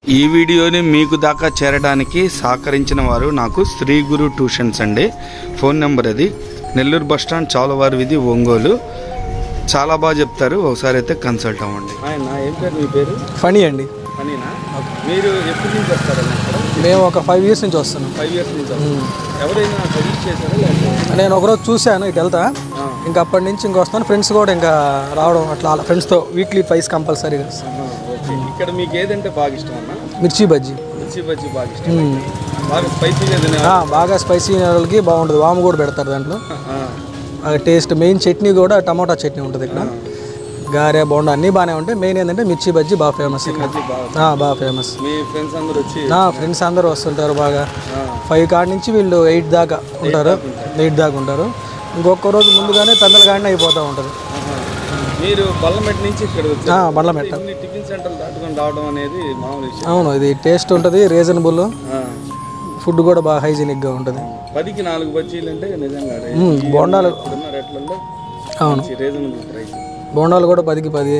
ఈ వీడియోని మీకు దాకా చేరడానికి సహకరించిన వారు నాకు శ్రీ గురు ట్యూషన్స్ అండి. ఫోన్ నెంబర్ అది నెల్లూరు బస్ స్టాండ్ చాలవారి వీధి ఒంగోలు. చాలా బాగా చెప్తారు, ఒకసారి అయితే కన్సల్ట్ అవ్వండి. ఏం పేరు మీ పేరు? ఫనీ అండి. ఫనీనా? మీరు ఎప్పటి నుంచి వస్తారండి? మేము ఒక 5 years నుంచి వస్తున్నాం. 5 years నుంచి. ఎవరైనా సజెస్ట్ చేశారా లేకపోతే? నేను ఒకరోజు చూశాను ఇటు వెళ్తా, ఇంకా అప్పటి నుంచి ఇంకా వస్తాను. ఫ్రెండ్స్ కూడా ఇంకా రావడం అట్లా ఫ్రెండ్స్తో వీక్లీ ట్వైస్ కంపల్సరీగా. ఇక్కడ మీకు ఏదంటే బాగా ఇష్టం అన్న? మిర్చి బజ్జీ. మిర్చి బజ్జీ బాగా ఇష్టం. బాగా స్పైసీగా తినే బాగా స్పైసీ వాళ్ళకి బాగుంటుంది. వాము కూడా పెడతారు దాంట్లో. టేస్ట్ మెయిన్ చట్నీ కూడా టమాటా చట్నీ ఉంటుంది ఇక్కడ. గారె బోండా అన్నీ బాగానే ఉంటాయి. మెయిన్ ఏంటంటే మిర్చి బజ్జీ బాగా ఫేమస్ ఇక్కడ. బాగా ఫేమస్. మీ ఫ్రెండ్స్ అందరూ వచ్చి? ఫ్రెండ్స్ అందరూ వస్తుంటారు బాగా. 5 కాడ నుంచి వీళ్ళు 8 దాకా ఉంటారు. 8 దాకా ఉంటారు. ఇంకొక రోజు ముందుగానే పెద్దల కాడనే అయిపోతూ ఉంటుంది. మీరు బల్లమెట్ నుంచి ఇక్కడ వచ్చారు? బల్లమెట్ట టిఫిన్ సెంటర్ దాటుకొని రావడం అనేది మామూలు విషయం. అవును, ఇది టేస్ట్ ఉంటుంది, రీజనబుల్. ఫుడ్ కూడా బాగా హైజీనిక్గా ఉంటుంది. 10కి 4 బజ్జీలు అంటే నిజంగా బోండాలు రేట్లలో అవును రీజనబుల్ ప్రైస్. బోండాలు కూడా 10కి 10.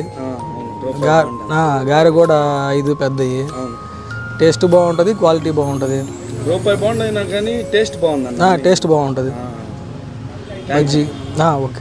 గారె కూడా 5 పెద్దవి. టేస్ట్ బాగుంటుంది, క్వాలిటీ బాగుంటుంది. రూపాయి బోండా అయినా కానీ టేస్ట్ బాగుంది. టేస్ట్ బాగుంటుంది బజ్జీ. ఓకే.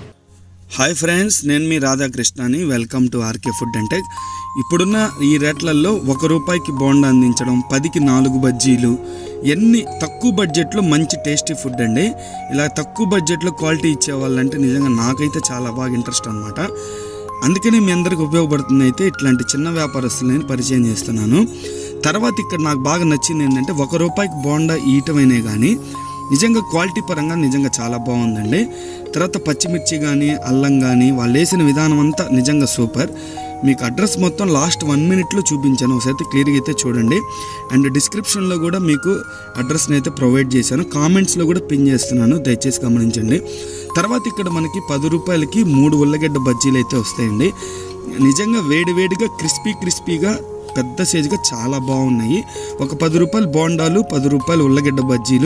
హాయ్ ఫ్రెండ్స్, నేను మీ రాధాకృష్ణని. Welcome to RK food and tech. ఇప్పుడున్న ఈ రేట్లలో ₹1 బోండా అందించడం, 10కి 4 బజ్జీలు, ఎన్ని తక్కువ బడ్జెట్లో మంచి టేస్టీ ఫుడ్ అండి. ఇలా తక్కువ బడ్జెట్లో క్వాలిటీ ఇచ్చేవాళ్ళంటే నిజంగా నాకైతే చాలా బాగా ఇంట్రెస్ట్ అనమాట. అందుకని మీ అందరికి ఉపయోగపడుతుంది అయితే ఇట్లాంటి చిన్న వ్యాపారస్తులు నేను పరిచయం చేస్తున్నాను. తర్వాత ఇక్కడ నాకు బాగా నచ్చింది ఏంటంటే ₹1 బోండా ఇయటమైనే కానీ నిజంగా క్వాలిటీ పరంగా నిజంగా చాలా బాగుందండి. తర్వాత పచ్చిమిర్చి కానీ అల్లం కానీ వాళ్ళు వేసిన విధానం అంతా నిజంగా సూపర్. మీకు అడ్రస్ మొత్తం లాస్ట్ 1 minute చూపించాను, ఒకసారి క్లియర్గా అయితే చూడండి. అండ్ డిస్క్రిప్షన్లో కూడా మీకు అడ్రస్ని అయితే ప్రొవైడ్ చేశాను, కామెంట్స్లో కూడా పిన్ చేస్తున్నాను, దయచేసి గమనించండి. తర్వాత ఇక్కడ మనకి ₹10కి 3 ఉల్లగడ్డ బజ్జీలు అయితే వస్తాయండి. నిజంగా వేడివేడిగా క్రిస్పీగా పెద్ద సైజుగా చాలా బాగున్నాయి. ఒక ₹10 బోండాలు, ₹10 ఉల్లగడ్డ బజ్జీలు,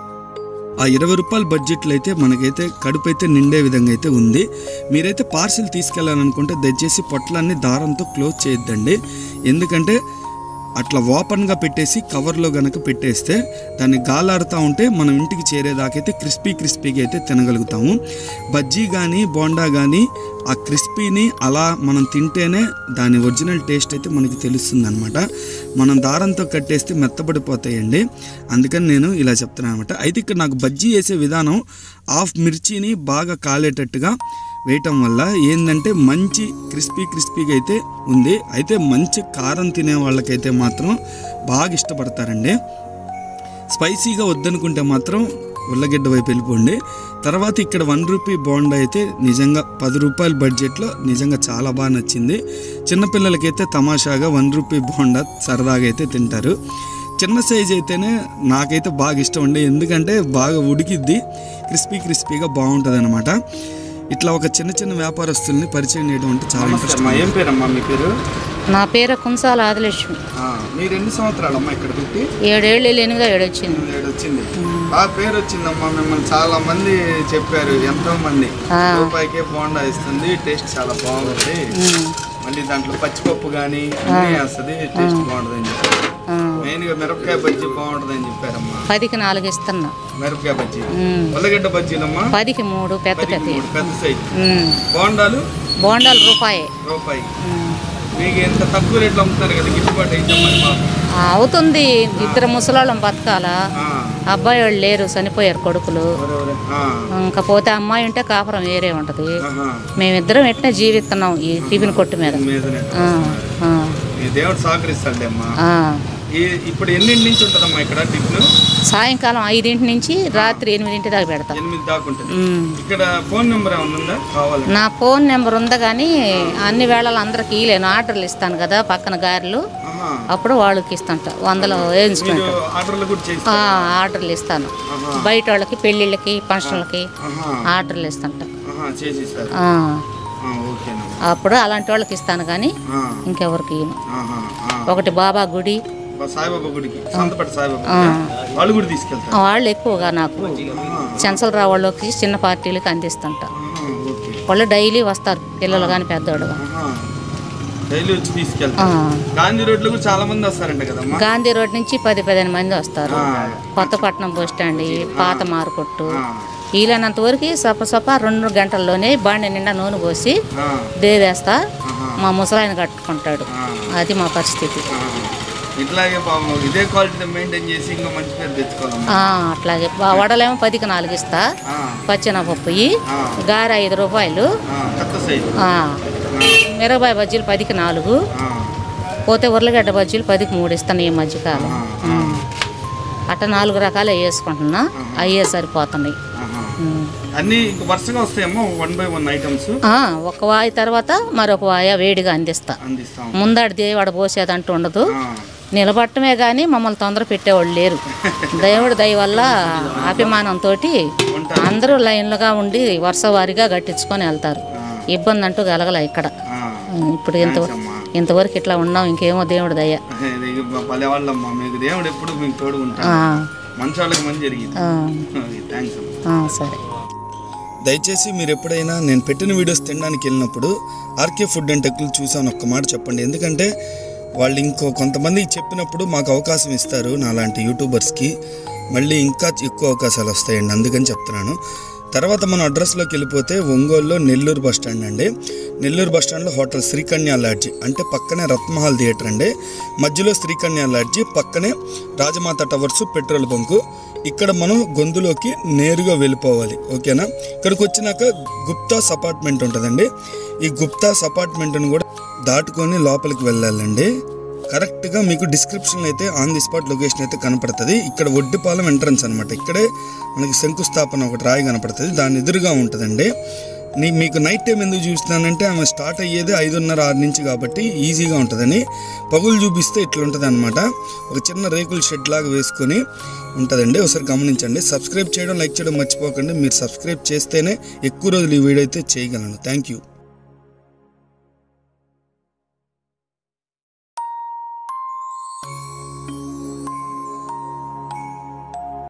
ఆ ₹20 బడ్జెట్లో అయితే మనకైతే కడుపు అయితే నిండే విధంగా అయితే ఉంది. మీరైతే పార్సిల్ తీసుకెళ్ళాలనుకుంటే దయచేసి పొట్లాన్ని దారంతో క్లోజ్ చేయొద్దండి. ఎందుకంటే అట్లా ఓపెన్గా పెట్టేసి కవర్లో గనక పెట్టేస్తే దాన్ని గాలాడుతూ ఉంటే మనం ఇంటికి చేరేదాకైతే క్రిస్పీగా అయితే తినగలుగుతాము. బజ్జీ కానీ బోండా కానీ ఆ క్రిస్పీని అలా మనం తింటేనే దాని ఒరిజినల్ టేస్ట్ అయితే మనకి తెలుస్తుంది అనమాట. మనం దారంతో కట్టేస్తే మెత్తబడిపోతాయండి. అందుకని నేను ఇలా చెప్తున్నాను అనమాట. అయితే ఇక్కడ నాకు బజ్జీ వేసే విధానం హాఫ్ మిర్చిని బాగా కాలేటట్టుగా వేయటం వల్ల ఏంటంటే మంచి క్రిస్పీగా అయితే ఉంది. అయితే మంచి కారం తినే వాళ్ళకైతే మాత్రం బాగా ఇష్టపడతారండి. స్పైసీగా వద్దనుకుంటే మాత్రం ఉల్లగడ్డ వైపు వెళ్ళిపోండి. తర్వాత ఇక్కడ ₹1 బోండా అయితే నిజంగా ₹10 బడ్జెట్లో నిజంగా చాలా బాగా నచ్చింది. చిన్నపిల్లలకైతే తమాషాగా ₹1 బోండా సరదాగా అయితే తింటారు. చిన్న సైజ్ అయితేనే నాకైతే బాగా ఇష్టం అండి, ఎందుకంటే బాగా ఉడికిద్ది, క్రిస్పీగా బాగుంటుంది అనమాట. ఇట్లా ఒక చిన్న వ్యాపారస్తుల్ని పరిచయం చేయడం అంటే చాలా ఇంట్రెస్ట్. ఏం పేరమ్మా మీ పేరు? నా పేరు కుంసాల ఆదిలక్ష్మి. మీరు ఎన్ని సంవత్సరాలమ్మా ఇక్కడ పెట్టి? 7 ఏళ్ళు 8 వచ్చింది. బాగా పేరు వచ్చిందమ్మా. మిమ్మల్ని చాలా మంది చెప్పారు, ఎంతో మంది ₹1 బోండా ఇస్తుంది, టేస్ట్ చాలా బాగుంటుంది, మళ్ళీ దాంట్లో పచ్చిపప్పు కానీ అన్నీ వేస్తుంది, టేస్ట్ బాగుంటుంది అని చెప్పారు. మెయిన్గా మిరపకాయ బజ్జీ బాగుంటుంది అని చెప్పారమ్మా. 10కి 4 ఇస్తున్నా మిరపకాయ బజ్జీ. ఉల్లగడ్డ బజ్జీలమ్మా 10కి 3 పెద్ద సైజు. బోండాలు ₹1. మీకు ఎంత తక్కువ రేట్లో అమ్ముతారు కదా, గిట్టుబాటు అయితే అవుతుంది. 2 ముసలాళ్ళం బతకాలా, అబ్బాయి వాళ్ళు లేరు, చనిపోయారు కొడుకులు. ఇంకపోతే అమ్మాయి ఉంటే కాపురం వేరే ఉంటది. మేమిద్దరం ఎట్లా జీవిస్తున్నాం ఈ టిఫిన్ కొట్టు మీద. దేవుడు సహకరిస్తాడు అమ్మా. ఇప్పుడు ఎన్నింటి నుంచి ఉంటుందమ్మా ఇక్కడ టిఫిన్? సాయంకాలం 5 నుంచి రాత్రి 8 దాకా పెడతాం. 8 దాకా ఉంటుంది. ఇక్కడ ఫోన్ నెంబర్ ఏమైనా ఉందా? కావాలి. నా ఫోన్ నెంబర్ ఉందా కానీ అన్ని వేళలు అందరికి ఇలేను. ఆర్డర్లు ఇస్తాను కదా పక్కన గారెలు, అప్పుడు వాళ్ళకి ఇస్తాంట 100లో వేయించుకుంటా. ఆర్డర్లు ఇస్తాను బయట వాళ్ళకి, పెళ్ళిళ్ళకి, ఫంక్షన్లకి ఆర్డర్లు ఇస్తాంట. అప్పుడు అలాంటి వాళ్ళకి ఇస్తాను కానీ ఇంకెవరికి ఇయ్యను. ఒకటి బాబా గుడి, సాయిబాబా గుడికి, సంతపేట సాయిబాబా వాళ్ళు కూడా తీసుకెళ్తారు. వాళ్ళు ఎక్కువగా నాకు చెంచలరావు వాళ్ళకి చిన్న పార్టీలకి అందిస్తుంట. వాళ్ళు డైలీ వస్తారు, పిల్లలు కానీ పెద్దవాళ్ళు కానీ. డైలీ వచ్చి తీసుకెళ్తారు. గాంధీ రోడ్ లో కూడా చాలా మంది వస్తారంట కదమ్మా. గాంధీ రోడ్ నుంచి 10-15 మంది వస్తారు. కొత్తపట్నం బస్ స్టాండ్, పాత మారుకొట్టు, వీలైనంత వరకు సప 2 గంటల్లోనే బండి నిండా నూనె పోసి దేవేస్తా మా ముసలాయన కట్టుకుంటాడు. అది మా పరిస్థితి. ఇట్లాగే ఇదే క్వాలిటీ మెయింటైన్ చేసి ఇంకా మంచి పేరు తెచ్చుకోవాలి. అట్లాగే వడలేమో 10కి 4 ఇస్తా. పచ్చెనపప్పు గారె 5 రూపాయలు. మిరపకాయ బజ్జీలు 10కి 4. పోతే ఉర్లగడ్డ బజ్జీలు 10కి 3 ఇస్తాను ఈ మధ్యకాలం. అట్ట 4 రకాలు వేసుకుంటున్నా. అయ్యే సరిపోతున్నాయి. అన్ని వరుసగా వస్తాయేమో 1 by 1 ఐటమ్స్. ఒక వాయి తర్వాత మరొక వాయ వేడిగా అందిస్తా. ముందడి దేవాడ పోసేదంటూ ఉండదు. నిలబట్టమే కానీ మమ్మల్ని తొందర పెట్టేవాళ్ళు లేరు. దేవుడి దయ వల్ల అభిమానంతో అందరూ లైన్లుగా ఉండి వరుస వారిగా కట్టించుకొని వెళ్తారు. ఇబ్బంది అంటూ కలగల ఇక్కడ. ఇప్పుడు ఇంతవరకు ఇట్లా ఉన్నాం. ఇంకేమో దేవుడి దయ. సరే. దయచేసి మీరు ఎప్పుడైనా నేను పెట్టిన వీడియోస్ తినడానికి వెళ్ళినప్పుడు ఆర్కే ఫుడ్ అండ్ టెక్లు చూసాను ఒక్క మాట చెప్పండి. ఎందుకంటే వాళ్ళు కొంతమందికి చెప్పినప్పుడు మాకు అవకాశం ఇస్తారు. నాలాంటి యూట్యూబర్స్కి మళ్ళీ ఇంకా ఎక్కువ అవకాశాలు వస్తాయండి. అందుకని చెప్తున్నాను. తర్వాత మన అడ్రస్లోకి వెళ్ళిపోతే ఒంగోలులో నెల్లూరు బస్ స్టాండ్ అండి. నెల్లూరు బస్ స్టాండ్లో హోటల్ శ్రీకన్య లాడ్జి, అంటే పక్కనే రత్మహల్ థియేటర్ అండి. మధ్యలో శ్రీకన్య లాడ్జి, పక్కనే రాజమాత టవర్స్ పెట్రోల్ బంకు. ఇక్కడ మనం గొంతులోకి నేరుగా వెళ్ళిపోవాలి. ఓకేనా? ఇక్కడికి వచ్చినాక గుప్తాస్ అపార్ట్మెంట్ ఉంటుందండి. ఈ గుప్తాస్ అపార్ట్మెంట్ని కూడా దాటుకొని లోపలికి వెళ్ళాలండి. కరెక్ట్గా మీకు డిస్క్రిప్షన్లో అయితే ఆన్ ది స్పాట్ లొకేషన్ అయితే కనపడుతుంది. ఇక్కడ ఒడ్డిపాలెం ఎంట్రన్స్ అనమాట. ఇక్కడే మనకి శంకుస్థాపన ఒకటి రాయి కనపడుతుంది. దాని ఎదురుగా ఉంటుందండి. మీకు నైట్ టైం ఎందుకు చూస్తున్నానంటే ఆమె స్టార్ట్ అయ్యేది 5:30-6 నుంచి కాబట్టి ఈజీగా ఉంటుందని. పగులు చూపిస్తే ఇట్లా ఉంటుంది అనమాట. ఒక చిన్న రేకుల షెడ్ లాగా వేసుకొని ఉంటుందండి. ఒకసారి గమనించండి. సబ్స్క్రైబ్ చేయడం, లైక్ చేయడం మర్చిపోకండి. మీరు సబ్స్క్రైబ్ చేస్తేనే ఎక్కువ రోజులు ఈ వీడియో అయితే చేయగలను. Thank you.